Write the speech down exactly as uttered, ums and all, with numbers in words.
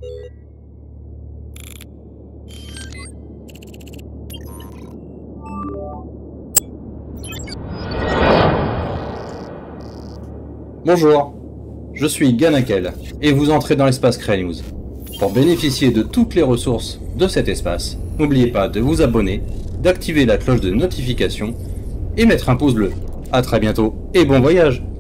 Bonjour, je suis Ganakel et vous entrez dans l'espace Créa News. Pour bénéficier de toutes les ressources de cet espace, n'oubliez pas de vous abonner, d'activer la cloche de notification et mettre un pouce bleu. A très bientôt et bon voyage!